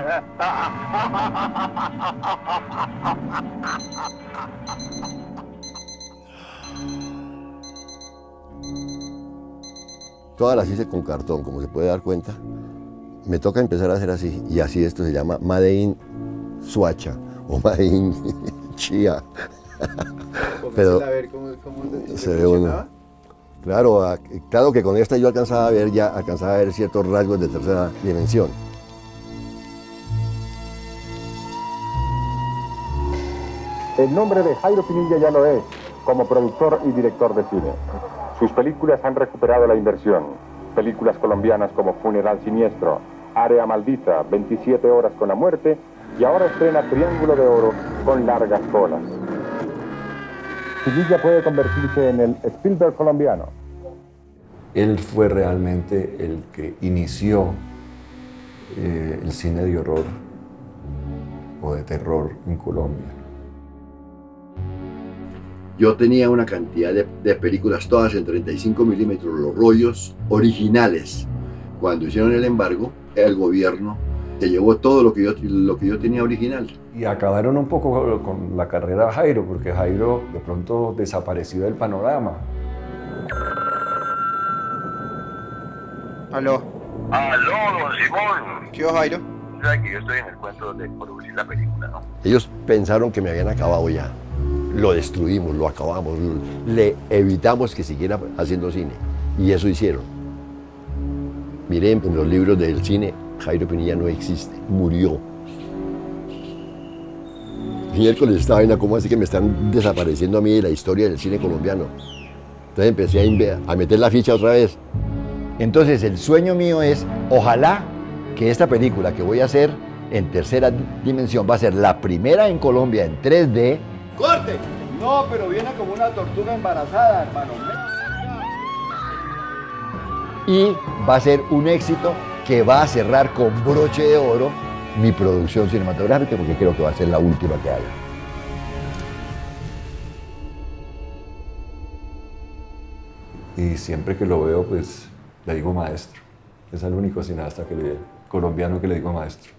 Todas las hice con cartón, como se puede dar cuenta. Me toca empezar a hacer así, y así esto se llama Made in Suacha o Made in Chía. Pero a ver cómo se ve uno. Claro, claro que con esta yo alcanzaba a ver ciertos rasgos de tercera dimensión. El nombre de Jairo Pinilla ya lo es, como productor y director de cine. Sus películas han recuperado la inversión. Películas colombianas como Funeral Siniestro, Área Maldita, 27 horas con la muerte, y ahora estrena Triángulo de Oro con largas colas. Pinilla puede convertirse en el Spielberg colombiano. Él fue realmente el que inició el cine de horror o de terror en Colombia. Yo tenía una cantidad de películas, todas en 35 milímetros, los rollos originales. Cuando hicieron el embargo, el gobierno se llevó todo lo que yo tenía original. Y acabaron un poco con la carrera de Jairo, porque Jairo de pronto desapareció del panorama. Aló. Aló, don Simón. ¿Qué hubo, Jairo? ¿Sabes que yo estoy en el cuento de producir la película, no? Ellos pensaron que me habían acabado ya. Lo destruimos, lo acabamos, le evitamos que siguiera haciendo cine. Y eso hicieron. Miren, en los libros del cine, Jairo Pinilla no existe, murió. Miércoles estaba viendo cómo así que me están desapareciendo a mí de la historia del cine colombiano. Entonces empecé a meter la ficha otra vez. Entonces el sueño mío es, ojalá que esta película que voy a hacer en tercera dimensión va a ser la primera en Colombia en 3D. ¡Corte! No, pero viene como una tortuga embarazada, hermano. Y va a ser un éxito que va a cerrar con broche de oro mi producción cinematográfica, porque creo que va a ser la última que haga. Y siempre que lo veo, pues le digo maestro. Es el único cineasta colombiano que le digo maestro.